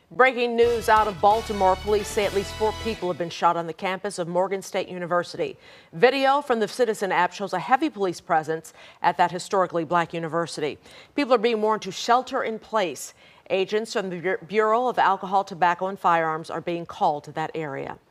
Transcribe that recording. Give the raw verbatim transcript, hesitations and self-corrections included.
Breaking news out of Baltimore. Police say at least four people have been shot on the campus of Morgan State University. Video from the Citizen app shows a heavy police presence at that historically black university. People are being warned to shelter in place. Agents from the Bureau of Alcohol, Tobacco, and Firearms are being called to that area.